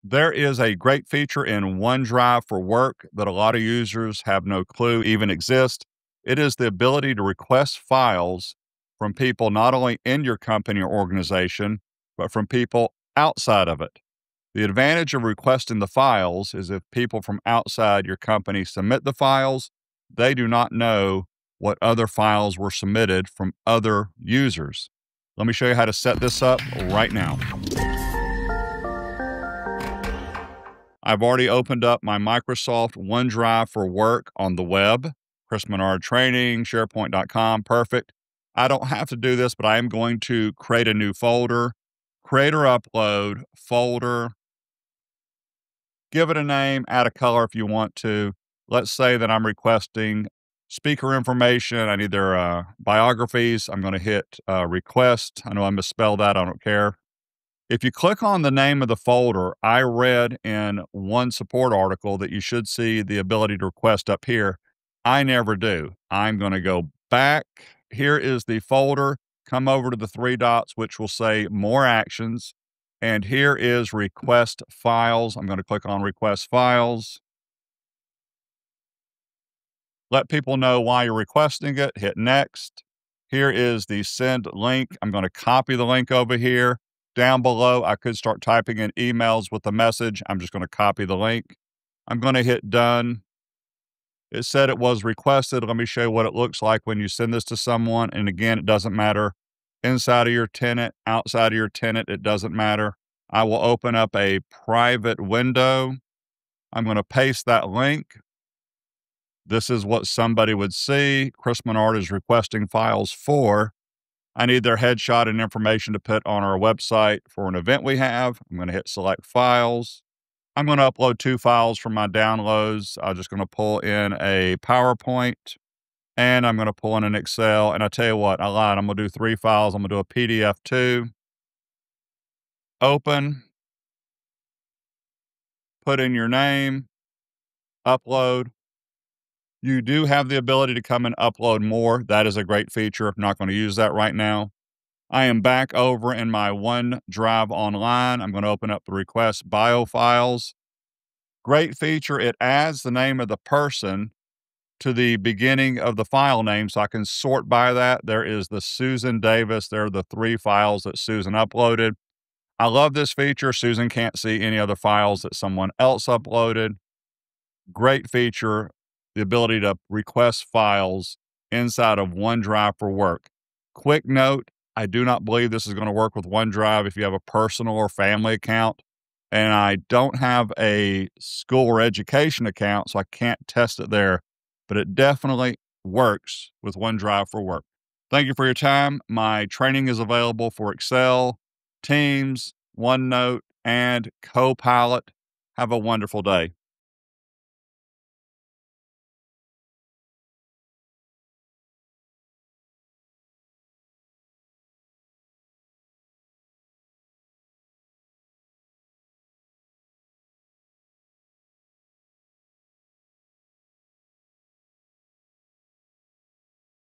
There is a great feature in OneDrive for Work that a lot of users have no clue even exists. It is the ability to request files from people not only in your company or organization, but from people outside of it. The advantage of requesting the files is if people from outside your company submit the files, they do not know what other files were submitted from other users. Let me show you how to set this up right now. I've already opened up my Microsoft OneDrive for Work on the web. Chris Menard Training, SharePoint.com, perfect. I don't have to do this, but I am going to create a new folder, create or upload folder, give it a name, add a color if you want to. Let's say that I'm requesting speaker information. I need their biographies. I'm going to hit request. I know I misspelled that. I don't care. If you click on the name of the folder, I read in one support article that you should see the ability to request up here. I never do. I'm going to go back. Here is the folder. Come over to the three dots, which will say More Actions. And here is Request Files. I'm going to click on Request Files. Let people know why you're requesting it. Hit Next. Here is the send link. I'm going to copy the link over here. Down below, I could start typing in emails with the message. I'm just going to copy the link. I'm going to hit done. It said it was requested. Let me show you what it looks like when you send this to someone. And again, it doesn't matter inside of your tenant, outside of your tenant, it doesn't matter. I will open up a private window. I'm going to paste that link. This is what somebody would see. Chris Menard is requesting files for. I need their headshot and information to put on our website for an event we have. I'm going to hit select files. I'm going to upload 2 files from my downloads. I'm just going to pull in a PowerPoint and I'm going to pull in an Excel. And I tell you what, I lied. I'm going to do 3 files. I'm going to do a PDF too. Open. Put in your name. Upload. You do have the ability to come and upload more. That is a great feature. I'm not going to use that right now. I am back over in my OneDrive Online. I'm going to open up the request bio files. Great feature. It adds the name of the person to the beginning of the file name so I can sort by that. There is the Susan Davis. There are the 3 files that Susan uploaded. I love this feature. Susan can't see any other files that someone else uploaded. Great feature. The ability to request files inside of OneDrive for Work. Quick note, I do not believe this is going to work with OneDrive if you have a personal or family account. And I don't have a school or education account, so I can't test it there. But it definitely works with OneDrive for Work. Thank you for your time. My training is available for Excel, Teams, OneNote, and Copilot. Have a wonderful day.